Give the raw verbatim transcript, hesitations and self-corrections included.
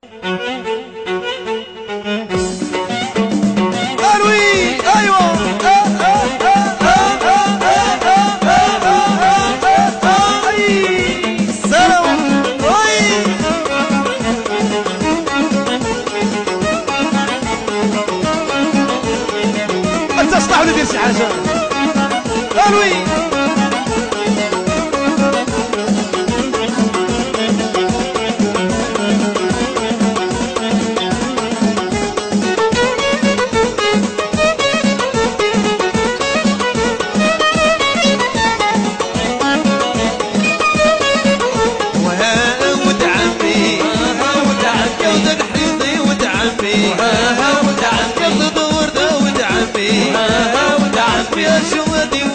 ندير شي حاجه الوي وها ود عمي ود عمي ود حريضي ود عمي ود عمي ود ورده ود عمي يا شو